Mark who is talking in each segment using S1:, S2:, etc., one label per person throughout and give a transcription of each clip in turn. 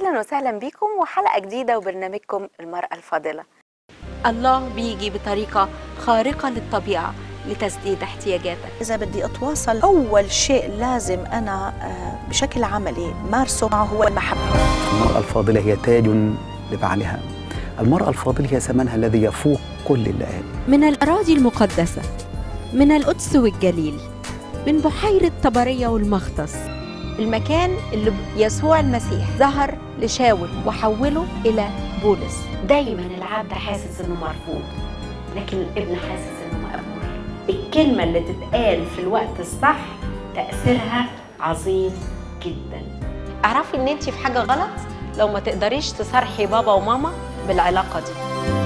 S1: أهلا وسهلا بكم وحلقة جديدة وبرنامجكم المرأة الفاضلة. الله بيجي بطريقة خارقة للطبيعة لتسديد احتياجاتك.
S2: إذا بدي أتواصل أول شيء لازم أنا بشكل عملي مارسه معه هو المحبة.
S3: المرأة الفاضلة هي تاج لبعلها. المرأة الفاضلة هي ثمنها الذي يفوق كل اللئام.
S4: من الأراضي المقدسة، من القدس والجليل، من بحيرة طبرية والمختص،
S1: المكان اللي يسوع المسيح ظهر لشاول وحوله إلى بولس.
S5: دايما العبد حاسس انه مرفوض، لكن الابن حاسس انه مقبول. الكلمة اللي تتقال في الوقت الصح تأثيرها عظيم جدا.
S1: اعرفي ان انت في حاجة غلط لو ما تقدريش تصارحي بابا وماما بالعلاقة دي.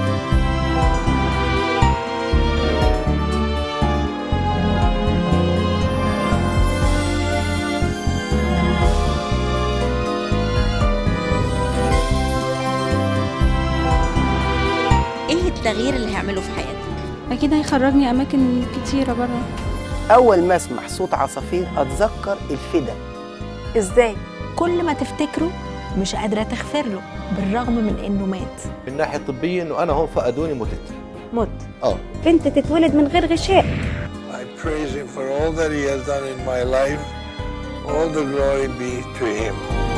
S4: إيه التغيير اللي هيعمله في حياتك؟
S6: أكيد هيخرجني أماكن كتيرة برا.
S7: أول ما أسمع صوت عصافير أتذكر الفدا.
S1: إزاي؟
S4: كل ما تفتكره مش قادرة تغفر له بالرغم من إنه مات.
S8: من ناحية طبية إنه أنا هون فقدوني مت.
S6: بنت تتولد من غير غشاء.
S9: I praise him for all that he has done in my life. All the glory be to him.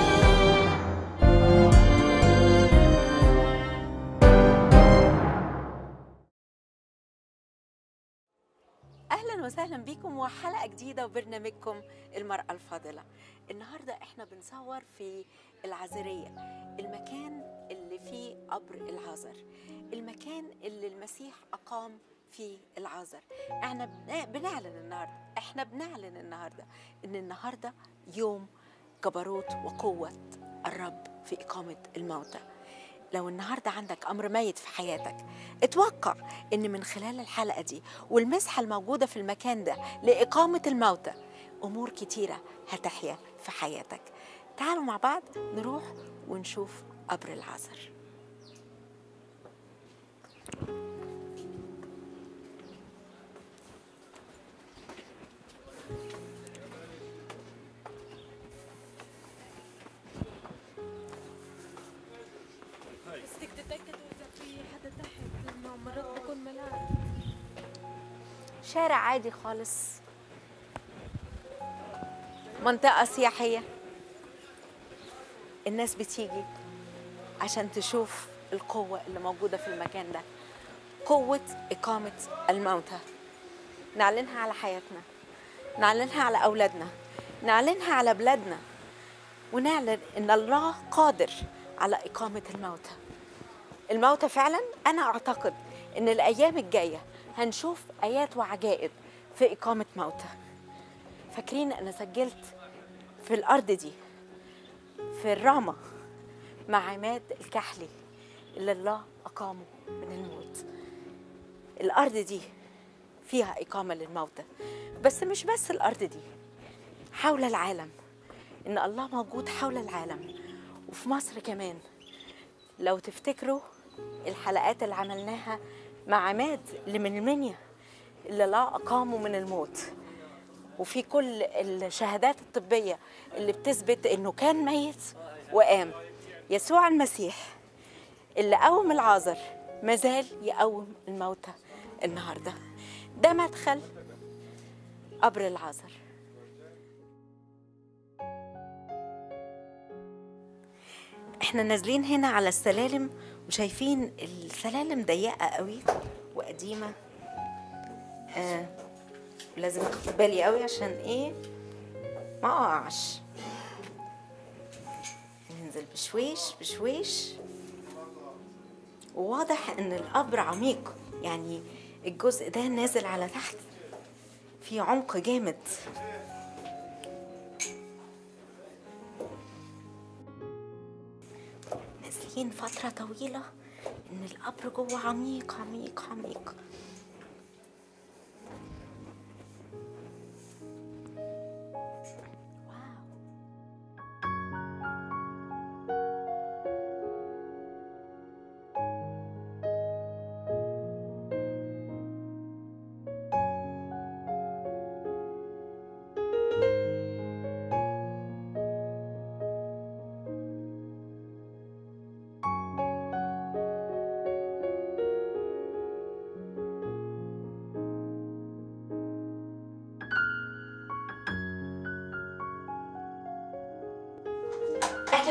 S1: أهلا وسهلا بكم وحلقة جديدة وبرنامجكم المرأة الفاضلة. النهاردة احنا بنصور في العذرية، المكان اللي فيه قبر العازر، المكان اللي المسيح أقام فيه العازر. احنا بنعلن النهاردة إن النهاردة يوم جبروت وقوة الرب في إقامة الموتى. لو النهاردة عندك أمر ميت في حياتك، اتوقع إن من خلال الحلقة دي والمسحة الموجودة في المكان ده لإقامة الموتى أمور كتيرة هتحيا في حياتك. تعالوا مع بعض نروح ونشوف قبر العازر. شارع عادي خالص، منطقة سياحية، الناس بتيجي عشان تشوف القوة اللي موجودة في المكان ده، قوة إقامة الموتى. نعلنها على حياتنا، نعلنها على أولادنا، نعلنها على بلادنا، ونعلن إن الله قادر على إقامة الموتى. الموتى فعلا أنا أعتقد إن الأيام الجاية هنشوف آيات وعجائب في إقامة موتى. فاكرين أنا سجلت في الأرض دي في الرامة مع عماد الكحلي اللي الله أقامه من الموت. الأرض دي فيها إقامة للموتى، بس مش بس الأرض دي، حول العالم، إن الله موجود حول العالم وفي مصر كمان. لو تفتكروا الحلقات اللي عملناها مع عماد اللي من المنيا اللي الله أقامه من الموت، وفي كل الشهادات الطبية اللي بتثبت إنه كان ميت وقام. يسوع المسيح اللي قوم العازر مازال يقوم الموتى النهاردة. ده مدخل قبر العازر. احنا نازلين هنا على السلالم وشايفين السلالم ضيقة قوي وقديمة. لازم اخد بالي قوي عشان ايه ما اقعش. ننزل بشويش بشويش، وواضح ان القبر عميق، يعني الجزء ده نازل على تحت في عمق جامد. نازلين فترة طويلة ان القبر جوه عميق عميق عميق.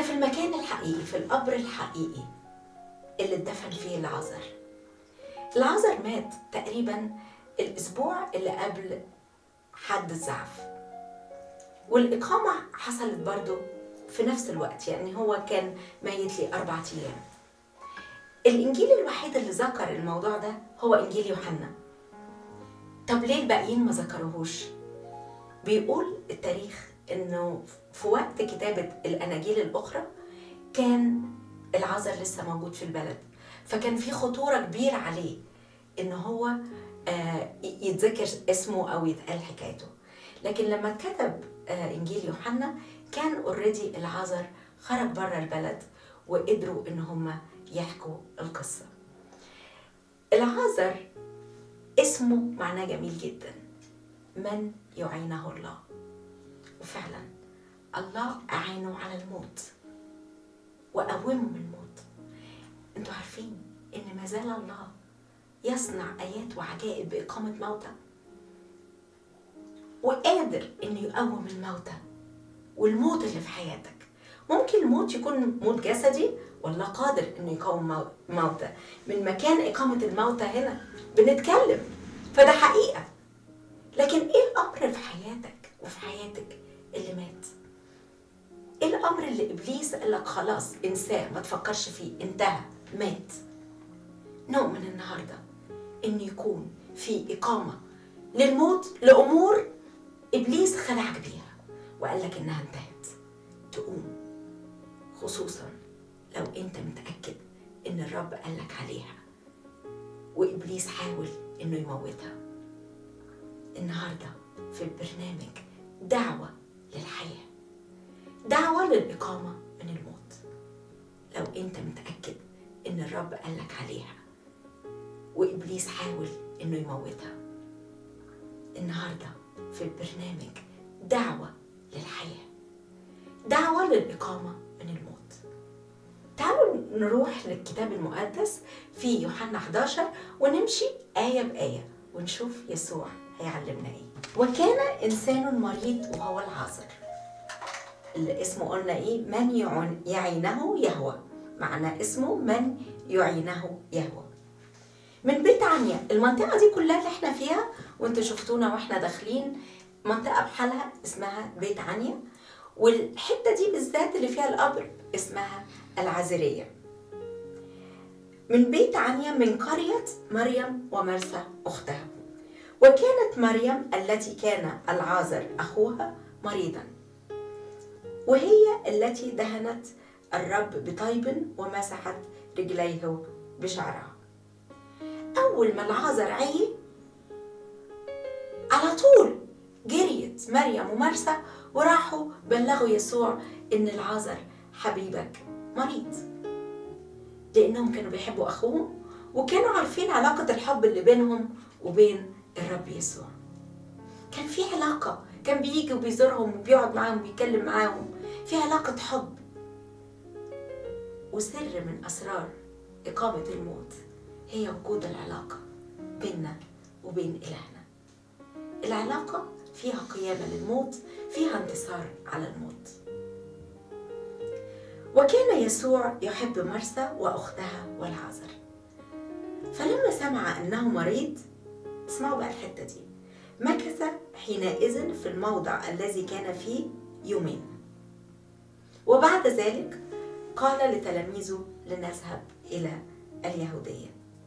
S5: في المكان الحقيقي، في القبر الحقيقي اللي اتدفن فيه العازر. العازر مات تقريبا الأسبوع اللي قبل حد الزعف، والإقامة حصلت برضو في نفس الوقت، يعني هو كان ميت لي 4 أيام. الإنجيل الوحيد اللي ذكر الموضوع ده هو إنجيل يوحنا. طب ليه الباقيين ما ذكروهوش؟ بيقول التاريخ إنه في وقت كتابة الأناجيل الأخرى كان العازر لسه موجود في البلد، فكان في خطورة كبيرة عليه إن هو يتذكر اسمه أو يتقال حكايته. لكن لما اتكتب إنجيل يوحنا كان اوريدي العازر خرج بره البلد وقدروا إن هم يحكوا القصة. العازر اسمه معناه جميل جدا، من يعينه الله. وفعلا الله أعانه على الموت وقومه من الموت. انتوا عارفين إن ما زال الله يصنع آيات وعجائب بإقامة موتى، وقادر إنه يقوم الموتى والموت اللي في حياتك. ممكن الموت يكون موت جسدي، والله قادر إنه يقوم موتى. من مكان إقامة الموتى هنا بنتكلم، فده حقيقة. لكن إيه الأمر في حياتك وفي حياتك اللي مات؟ إيه الأمر اللي إبليس قال لك خلاص انساه، ما تفكرش فيه، انتهى، مات؟ نؤمن النهاردة إن يكون في إقامة للموت لأمور إبليس خدعك بيها وقال لك إنها انتهت، تقوم، خصوصا لو أنت متأكد إن الرب قال لك عليها وإبليس حاول إنه يموتها. النهاردة في البرنامج دعوة للحياة، دعوة للإقامة من الموت. لو أنت متأكد إن الرب قال لك عليها وإبليس حاول إنه يموتها، النهاردة في البرنامج دعوة للحياة، دعوة للإقامة من الموت. تعالوا نروح للكتاب المقدس في يوحنا 11 ونمشي آية بآية ونشوف يسوع هيعلمنا إيه. وكان إنسان مريض وهو العازر، اللي اسمه قلنا إيه؟ من يعينه يهوه، معنى اسمه من يعينه يهوه. من بيت عنيا، المنطقة دي كلها اللي احنا فيها وانتوا شفتونا واحنا داخلين، منطقة بحالها اسمها بيت عنيا، والحتة دي بالذات اللي فيها القبر اسمها العازرية. من بيت عنيا من قرية مريم ومرثا أختها. وكانت مريم التي كان العازر أخوها مريضا، وهي التي دهنت الرب بطيب ومسحت رجليه بشعرها. أول ما العازر عي على طول جريت مريم ومرثا وراحوا بلغوا يسوع إن العازر حبيبك مريض، لأنهم كانوا بيحبوا أخوهم وكانوا عارفين علاقة الحب اللي بينهم وبين الرب يسوع. كان في علاقة، كان بيجي وبيزورهم وبيقعد معاهم وبيتكلم معاهم، في علاقة حب. وسر من أسرار إقامة الموت هي وجود العلاقة بيننا وبين إلهنا. العلاقة فيها قيامة للموت، فيها انتصار على الموت. وكان يسوع يحب مرثا وأختها والعازر، فلما سمع أنه مريض، اسمعوا بقى الحتة دي، مكث حينئذ في الموضع الذي كان فيه 2 يوم، وبعد ذلك قال لتلاميذه لنذهب إلى اليهودية.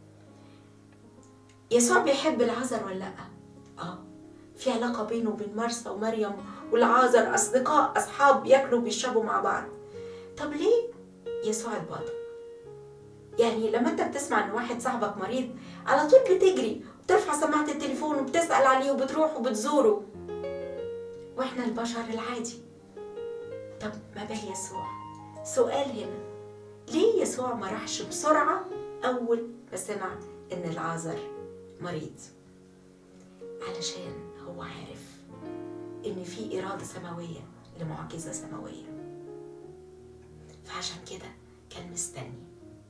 S5: يسوع بيحب العازر ولا لأ؟ في علاقة بينه وبين مرثا ومريم والعازر، أصدقاء، أصحاب، بياكلوا وبيشربوا مع بعض. طب ليه يسوع اتباطأ؟ يعني لما انت بتسمع ان واحد صاحبك مريض على طول بتجري وبترفع سماعة التليفون وبتسأل عليه وبتروح وبتزوره، واحنا البشر العادي. طب ما بال يسوع؟ سؤال هنا، ليه يسوع ما راحش بسرعة أول ما سمع إن العازر مريض؟ علشان هو عارف إن في إرادة سماوية لمعجزة سماوية، فعشان كده كان مستني.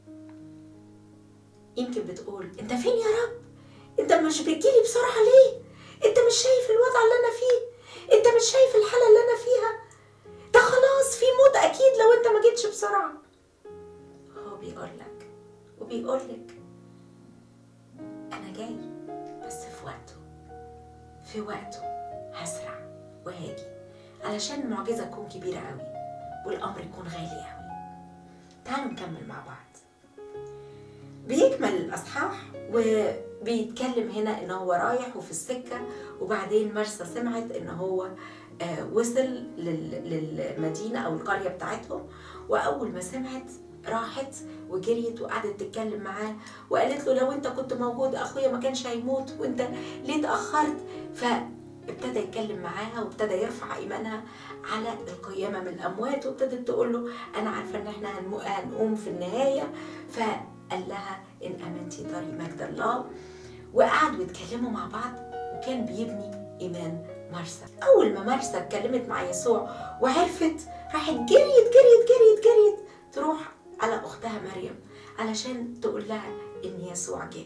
S5: يمكن بتقول أنت فين يا رب؟ أنت مش بتجيلي بسرعة ليه؟ أنت مش شايف الوضع اللي أنا فيه؟ أنت مش شايف الحالة اللي أنا فيها؟ ده خلاص في موت اكيد لو انت ما جيتش بسرعه. هو بيقول لك وبيقول لك انا جاي، بس في وقته هسرع وهاجي علشان المعجزه تكون كبيره قوي والامر يكون غالي قوي. تعالوا نكمل مع بعض. بيكمل الاصحاح وبيتكلم هنا ان هو رايح وفي السكه، وبعدين مرسى سمعت ان هو وصل للمدينه او القريه بتاعتهم، واول ما سمعت راحت وجريت وقعدت تتكلم معاه وقالت له لو انت كنت موجود اخويا ما كانش هيموت، وانت ليه اتاخرت؟ فابتدى يتكلم معاها وابتدى يرفع ايمانها على القيامه من الاموات، وابتدت تقول له انا عارفه ان احنا هنقوم في النهايه. فقال لها ان امنتي طريق مجد الله. وقعدوا يتكلموا مع بعض وكان بيبني ايمان مرسى. اول ما مرسى اتكلمت مع يسوع وعرفت، راحت جريت تروح على اختها مريم علشان تقول لها ان يسوع جه.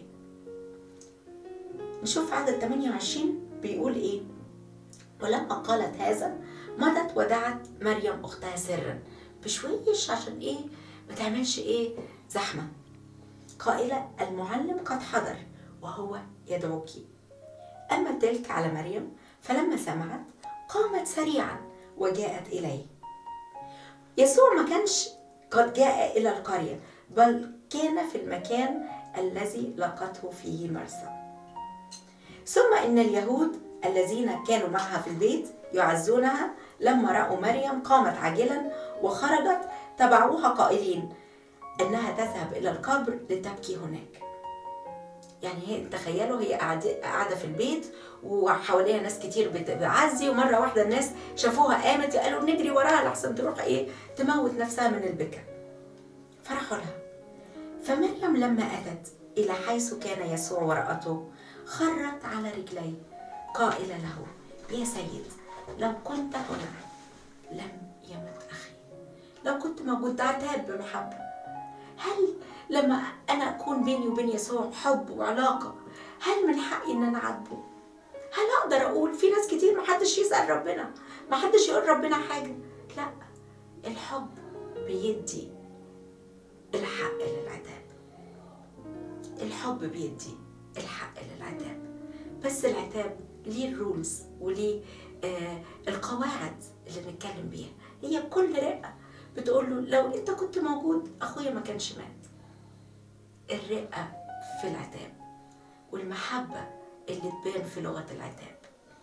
S5: نشوف عدد 28 بيقول ايه: ولما قالت هذا مضت ودعت مريم اختها سرا بشويش عشان ايه ما تعملش ايه زحمه، قائله المعلم قد حضر وهو يدعوك. اما تلك على مريم فلما سمعت قامت سريعا وجاءت اليه. يسوع ما كانش قد جاء الى القريه، بل كان في المكان الذي لقته فيه مرسى. ثم ان اليهود الذين كانوا معها في البيت يعزونها لما راوا مريم قامت عاجلا وخرجت تبعوها قائلين انها تذهب الى القبر لتبكي هناك. يعني هي تخيلوا هي قاعده في البيت وحواليها ناس كتير بتعزي، ومره واحده الناس شافوها قامت قالوا نجري وراها لحسن تروح ايه تموت نفسها من البكا، فرحوا لها. فمريم لما اتت الى حيث كان يسوع ورأته خرت على رجليه قائله له يا سيد لو كنت هنا لم يمت اخي. لو كنت موجود. ده عتاب بمحبه. هل لما انا اكون بيني وبين يسوع حب وعلاقه هل من حقي ان انا اعاتبه؟ هل اقدر اقول في ناس كتير محدش يسأل ربنا، محدش يقول ربنا حاجه؟ لا، الحب بيدي الحق للعتاب. الحب بيدي الحق للعتاب، بس العتاب ليه الرولز وليه القواعد اللي نتكلم بيها. هي بكل رقه بتقول له لو انت كنت موجود اخويا ما كانش مات. الرقه في العتاب والمحبه اللي تبان في لغه العتاب.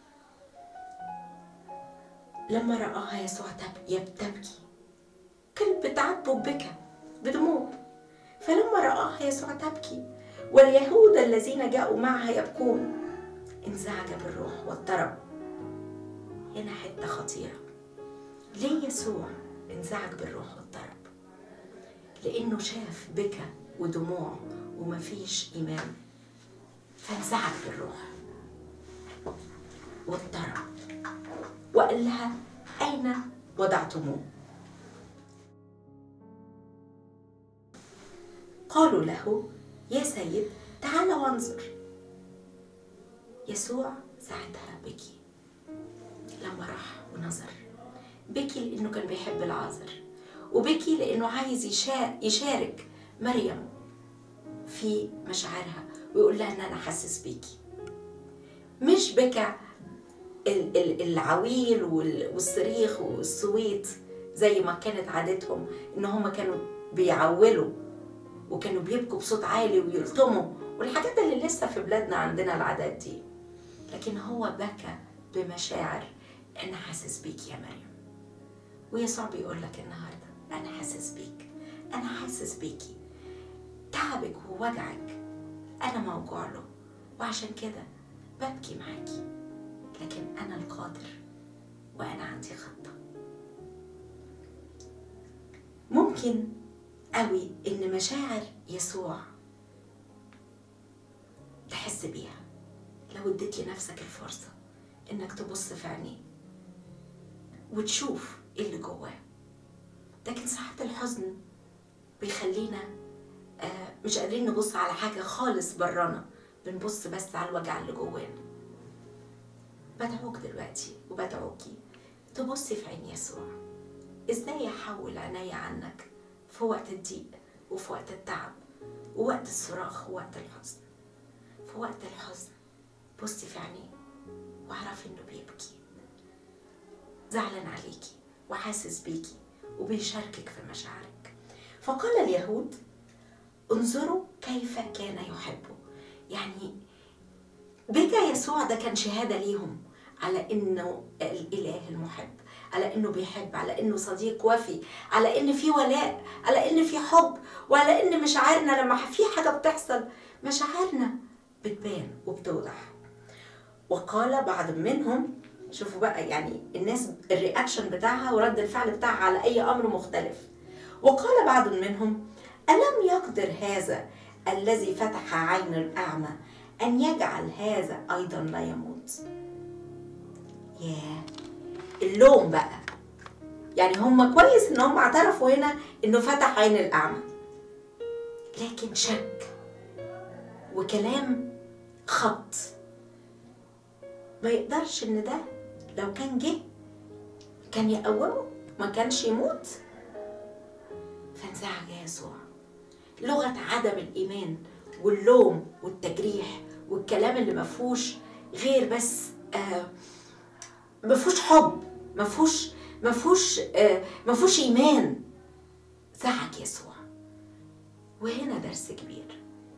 S5: لما رآها يسوع تبكي كانت بتعاتبه ببكا بدموع. فلما رآها يسوع تبكي واليهود الذين جاءوا معها يبكون انزعج بالروح واضطرب. هنا حته خطيره. ليه يسوع انزعج بالروح واضطرب؟ لانه شاف بكا ودموع ومفيش ايمان، فانزعج بالروح واضطرب وقال لها اين وضعتموه؟ قالوا له يا سيد تعال وانظر. يسوع ساعتها بكي لما راح ونظر. بكي لانه كان بيحب العازر، وبكي لانه عايز يشارك مريم في مشاعرها ويقول لها ان انا حاسس بيكي. مش بكى العويل والصريخ والصويت زي ما كانت عادتهم، ان هم كانوا بيعولوا وكانوا بيبكوا بصوت عالي ويلطموا والحاجات اللي لسه في بلادنا عندنا العادات دي. لكن هو بكى بمشاعر انا حاسس بيك يا مريم. ويسوع بيقول لك النهارده انا حاسس بيك، انا حاسس بيكي. تعبك ووجعك انا موجوع له، وعشان كده ببكي معاكي، لكن انا القادر وانا عندي خطه. ممكن قوي ان مشاعر يسوع تحس بيها لو اديت لنفسك الفرصه انك تبص في عينيه وتشوف ايه اللي جواه. لكن ساعات الحزن بيخلينا مش قادرين نبص على حاجه خالص برانا، بنبص بس على الوجع اللي جوانا. بدعوك دلوقتي وبدعوكي تبصي في عين يسوع ازاي احول عيني عنك في وقت الضيق وفي وقت التعب ووقت الصراخ ووقت الحزن. في وقت الحزن بصي في عينيه واعرفي انه بيبكي، زعلان عليكي وحاسس بيكي وبيشاركك في مشاعرك. فقال اليهود انظروا كيف كان يحبه. يعني بكى يسوع ده كان شهادة ليهم على انه الاله المحب، على انه بيحب، على انه صديق وفي، على ان في ولاء، على ان في حب، وعلى ان مشاعرنا لما في حاجة بتحصل مشاعرنا بتبان وبتوضح. وقال بعض منهم، شوفوا بقى يعني الناس الرياكشن بتاعها ورد الفعل بتاعها على اي امر مختلف. وقال بعض منهم ألم يقدر هذا الذي فتح عين الأعمى أن يجعل هذا أيضا لا يموت؟ ياه، اللوم بقى. يعني هم كويس ان هم اعترفوا هنا انه فتح عين الأعمى، لكن شك وكلام خط. ما يقدرش ان ده لو كان جه كان يقومه، ما كانش يموت. فانزعج يسوع. لغة عدم الإيمان واللوم والتجريح والكلام اللي مفهوش غير بس مفهوش حب، مفهوش إيمان، زعج يسوع. وهنا درس كبير.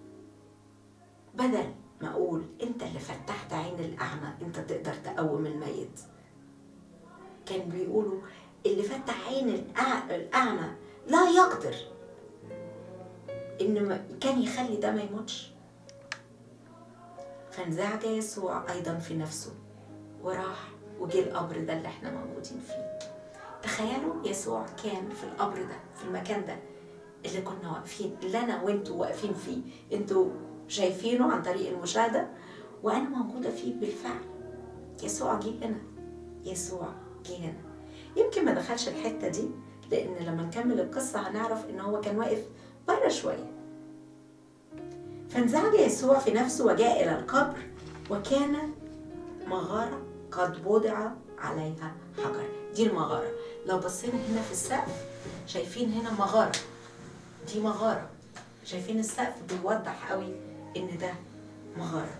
S5: بدل ما أقول أنت اللي فتحت عين الأعمى أنت تقدر تقوم الميت، كان بيقولوا اللي فتح عين الأعمى لا يقدر إنه كان يخلي ده ما يموتش. فانزعج يسوع أيضا في نفسه وراح وجه القبر ده اللي احنا موجودين فيه. تخيلوا يسوع كان في القبر ده، في المكان ده اللي كنا واقفين، اللي أنا وانتوا واقفين فيه، انتوا شايفينه عن طريق المشاهدة وأنا موجودة فيه بالفعل. يسوع جه هنا، يسوع جه هنا. يمكن ما دخلش الحتة دي لأن لما نكمل القصة هنعرف إن هو كان واقف بره شوية. فانزعج يسوع في نفسه وجاء إلى القبر وكان مغارة قد وضع عليها حجر. دي المغارة. لو بصينا هنا في السقف شايفين هنا مغارة، دي مغارة. شايفين السقف بيوضح قوي إن ده مغارة.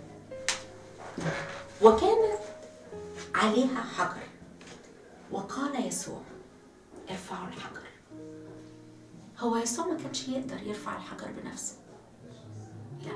S5: وكانت عليها حجر. وقال يسوع ارفعوا الحجر. هو يسوع ما كانش يقدر يرفع الحجر بنفسه، لا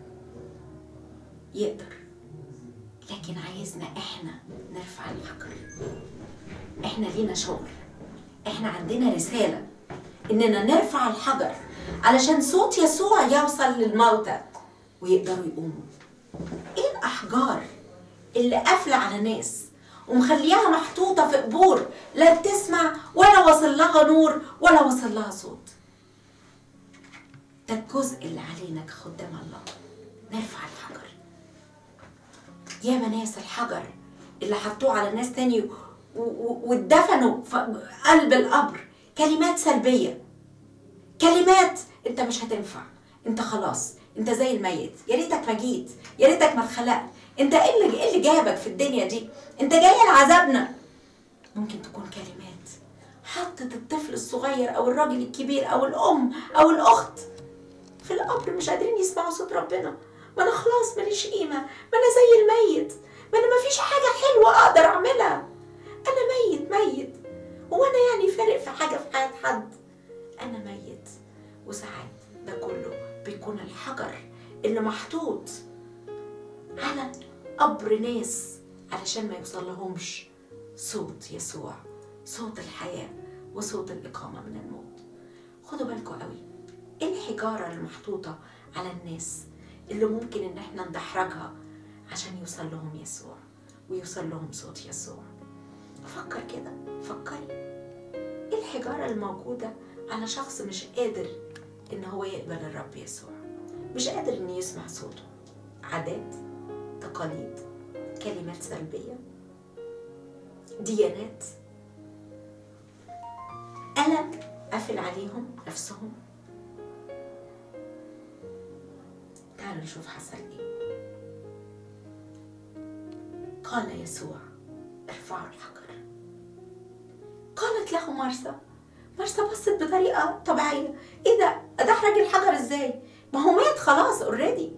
S5: يقدر، لكن عايزنا احنا نرفع الحجر. احنا لينا شغل، احنا عندنا رسالة اننا نرفع الحجر علشان صوت يسوع يوصل للموتى ويقدروا يقوموا. ايه الاحجار اللي قافلة على ناس ومخليها محطوطة في قبور لا بتسمع ولا وصل لها نور ولا وصل لها صوت؟ ده الجزء اللي علينا كخدام الله، نرفع الحجر. ياما ناس الحجر اللي حطوه على ناس تاني واتدفنوا في قلب القبر كلمات سلبية، كلمات انت مش هتنفع، انت خلاص، انت زي الميت، يا ريتك ما جيت، يا ريتك ما اتخلقت، انت ايه اللي جابك في الدنيا دي، انت جاي لعذابنا. ممكن تكون كلمات حطت الطفل الصغير او الراجل الكبير او الام او الاخت في القبر، مش قادرين يسمعوا صوت ربنا. ما انا خلاص ماليش قيمه، ما انا زي الميت، ما انا مفيش حاجه حلوه اقدر اعملها، انا ميت. هو انا يعني فارق في حاجه في حياه حد؟ انا ميت. وساعات ده كله بيكون الحجر اللي محطوط على قبر ناس علشان ما يوصل لهمش صوت يسوع، صوت الحياة وصوت الإقامة من الموت. خدوا بالكم قوي ايه الحجارة اللي محطوطة على الناس اللي ممكن ان احنا ندحرجها عشان يوصل لهم يسوع ويوصل لهم صوت يسوع. فكر كده، فكري ايه الحجارة الموجودة على شخص مش قادر ان هو يقبل الرب يسوع، مش قادر ان يسمع صوته؟ عادات، تقاليد، كلمات سلبية، ديانات، ألم قافل عليهم نفسهم. تعالوا نشوف حصل ايه. قال يسوع ارفعوا الحجر. قالت قالت له مرسى. مرسى بصت بطريقة طبيعية، ايه ده؟ ادحرج الحجر ازاي؟ ما هو مات خلاص اوريدي.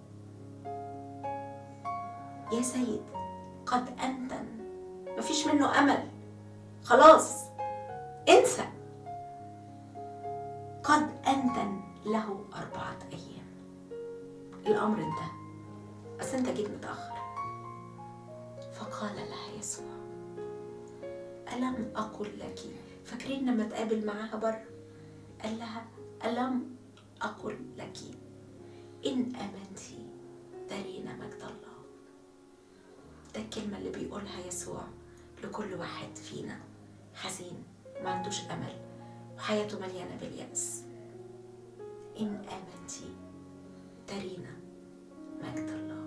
S5: يا سيد قد أنتن، مفيش منه أمل، خلاص انسى. قد أنتن له 4 أيام، الأمر انتهى، بس انت جيت متأخر. فقال لها يسوع ألم أقل لك، فاكرين لما تقابل معاها بره قال لها ألم أقل لك إن آمنتي ترين مجد الله. ده الكلمة اللي بيقولها يسوع لكل واحد فينا حزين ما عندوش أمل وحياته مليانة باليأس. إن آمنتي ترين مجد الله.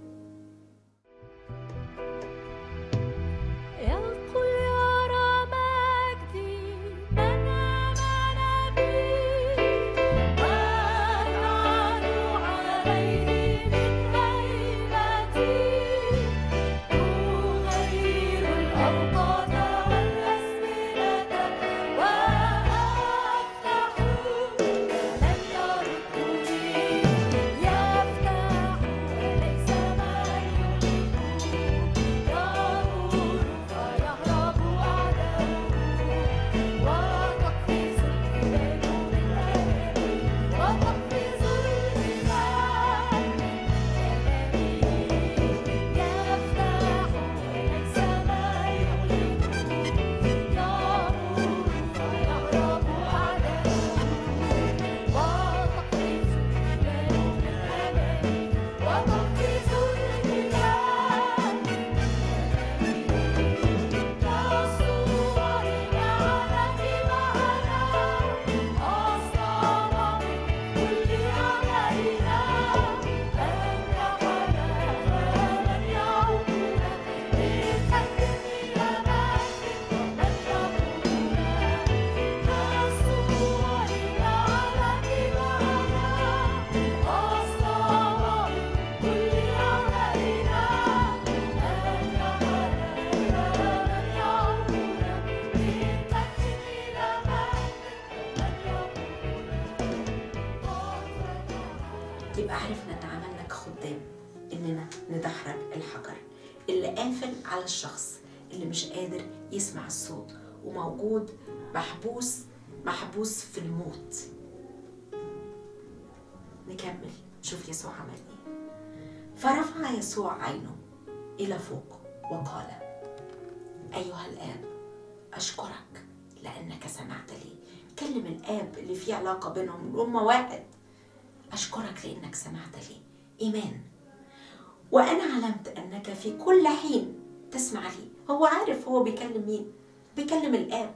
S5: يبقى عرفنا ان عملنا كخدام اننا ندحرج الحجر اللي قافل على الشخص اللي مش قادر يسمع الصوت وموجود محبوس في الموت. نكمل نشوف يسوع عمل ايه. فرفع يسوع عينه الى فوق وقال ايها الاب اشكرك لانك سمعت لي. كلم الاب اللي فيه علاقه بينهم، هما واحد. أشكرك لأنك سمعت لي. إيمان. وأنا علمت أنك في كل حين تسمع لي. هو عارف هو بيكلم مين، بيكلم الآب.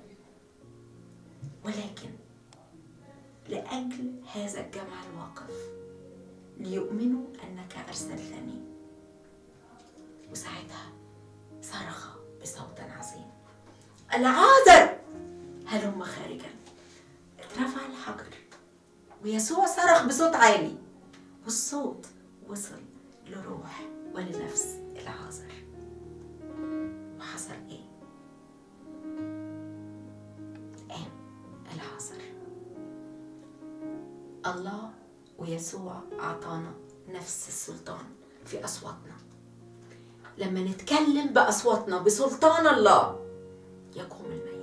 S5: ولكن لأجل هذا الجمع الواقف ليؤمنوا أنك أرسلتني. وساعتها صرخ بصوت عظيم العازر هلم خارجا. اترفع الحجر ويسوع صرخ بصوت عالي، والصوت وصل لروح ولنفس العازر. وحصل ايه؟ قام العازر. الله ويسوع اعطانا نفس السلطان في اصواتنا. لما نتكلم باصواتنا بسلطان الله يقوم الميت.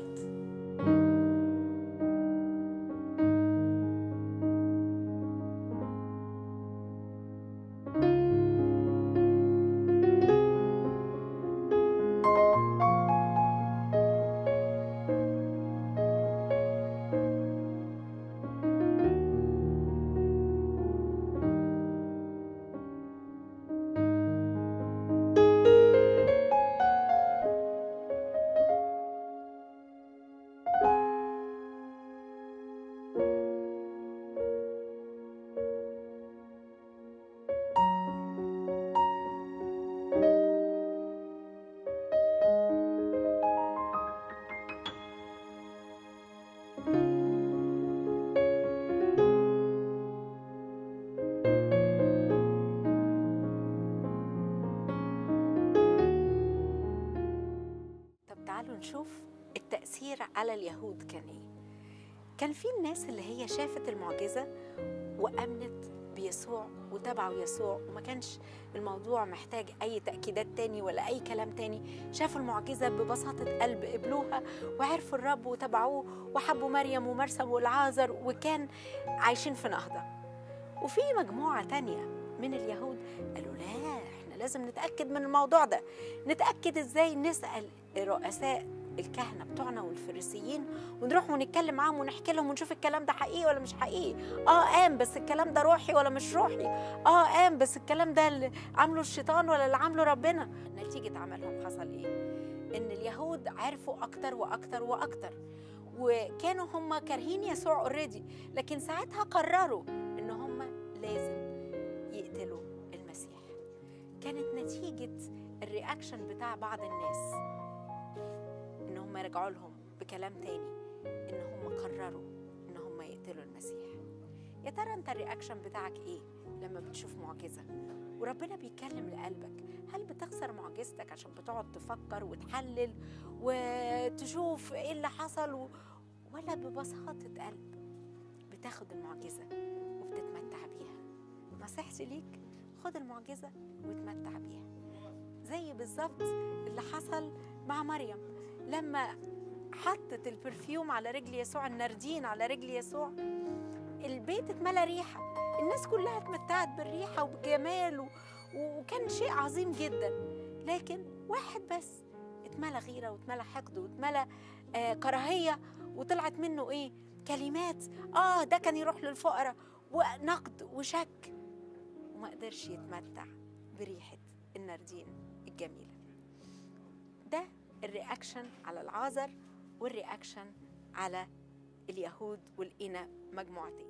S1: على اليهود كان ايه؟ كان في الناس اللي هي شافت المعجزة وأمنت بيسوع وتبعوا يسوع، وما كانش الموضوع محتاج أي تأكيدات تاني ولا أي كلام تاني. شافوا المعجزة ببساطة قلب، قبلوها وعرفوا الرب وتبعوه وحبوا مريم ومرسم والعازر، وكان عايشين في نهضة. وفي مجموعة تانية من اليهود قالوا لا، احنا لازم نتأكد من الموضوع ده. نتأكد ازاي؟ نسأل رؤساء الكهنة بتوعنا والفريسيين ونروح ونتكلم معاهم ونحكي لهم ونشوف الكلام ده حقيقي ولا مش حقيقي. قام بس الكلام ده روحي ولا مش روحي؟ قام بس الكلام ده اللي عمله الشيطان ولا اللي عمله ربنا؟ نتيجة عملهم حصل ايه؟ ان اليهود عرفوا اكتر واكتر واكتر، وكانوا هم كارهين يسوع اوريدي، لكن ساعتها قرروا ان هم لازم يقتلوا المسيح. كانت نتيجة الرياكشن بتاع بعض الناس ان هم يرجعوا لهم بكلام تاني، ان هم قرروا ان هم يقتلوا المسيح. يا ترى انت الرياكشن بتاعك ايه لما بتشوف معجزة وربنا بيتكلم لقلبك؟ هل بتخسر معجزتك عشان بتقعد تفكر وتحلل وتشوف ايه اللي حصل، ولا ببساطة قلب بتاخد المعجزة وبتتمتع بيها؟ نصيحتي ليك، خد المعجزة وتمتع بيها، زي بالظبط اللي حصل مع مريم لما حطت البرفيوم على رجل يسوع، الناردين على رجل يسوع. البيت اتملى ريحة، الناس كلها اتمتعت بالريحة وبجمال، وكان شيء عظيم جدا. لكن واحد بس اتملى غيرة واتملى حقد واتملى كراهية، وطلعت منه ايه؟ كلمات ده كان يروح للفقراء ونقد وشك، وما قدرش يتمتع بريحة الناردين الجميلة. ده الرياكشن على العازر والرياكشن على اليهود، ولقينا مجموعتين.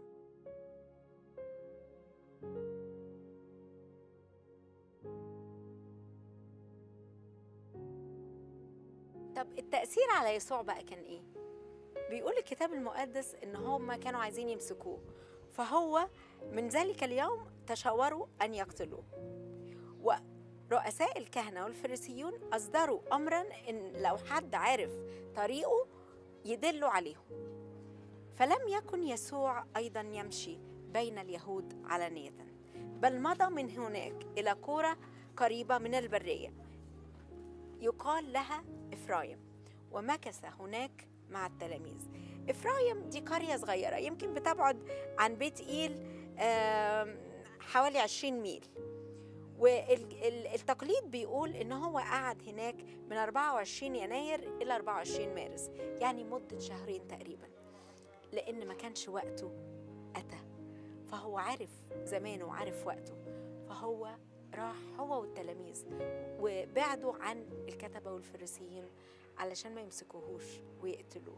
S1: طب التأثير على يسوع بقى كان ايه؟ بيقول الكتاب المقدس ان هم كانوا عايزين يمسكوه، فهو من ذلك اليوم تشاوروا ان يقتلوه. ورؤساء الكهنة والفريسيون أصدروا أمراً إن لو حد عارف طريقه يدلوا عليهم. فلم يكن يسوع أيضاً يمشي بين اليهود علانية، بل مضى من هناك إلى قرى قريبة من البرية يقال لها إفرايم، ومكث هناك مع التلاميذ. إفرايم دي قرية صغيرة يمكن بتبعد عن بيت إيل حوالي 20 ميل، والتقليد بيقول إن هو قعد هناك من 24 يناير إلى 24 مارس، يعني مدة شهرين تقريبا، لأن ما كانش وقته أتى، فهو عارف زمانه وعارف وقته، فهو راح هو والتلاميذ وبعدوا عن الكتبة والفريسيين علشان ما يمسكوهوش ويقتلوه.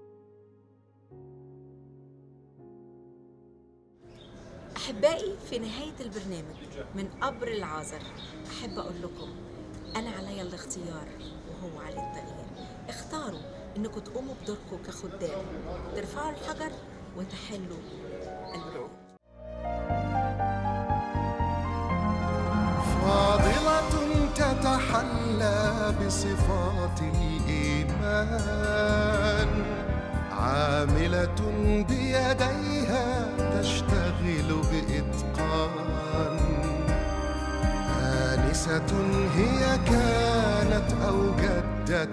S1: أحبائي، في نهاية البرنامج من قبر العازر أحب أقول لكم أنا علي الاختيار وهو علي التغيير. اختاروا إنكم تقوموا بدوركم كخدام، ترفعوا الحجر وتحلوا البرود.
S10: فاضلة تتحلى بصفات الإيمان، عاملة بيديها تشتغل بإتقان، آنسة هي كانت أو جدة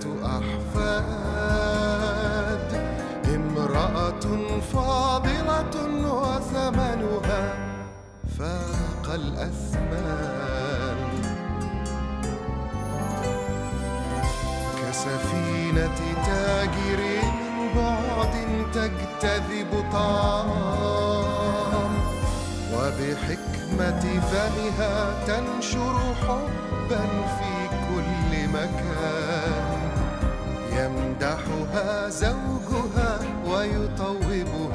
S10: أحفاد، امرأة فاضلة وثمنها فاق الأثمان، كسفينة تاجر من بعد تجتذب طعام، وبحكمة فمها تنشر حبا في كل مكان، يمدحها زوجها ويطوبها